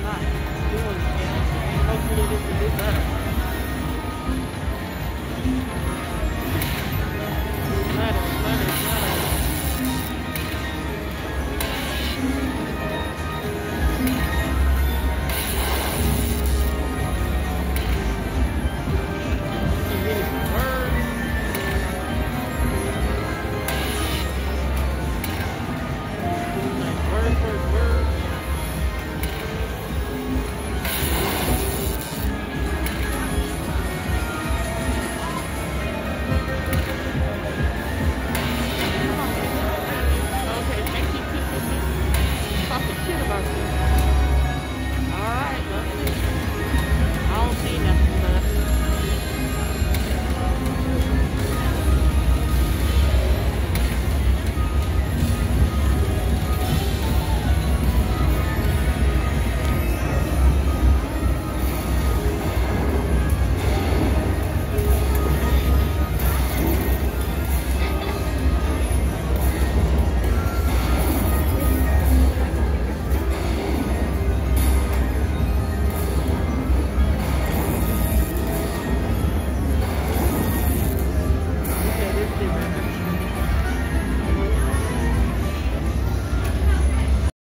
not doing it. Hopefully this will do better. Letters. Okay, thank you. Talking shit about this.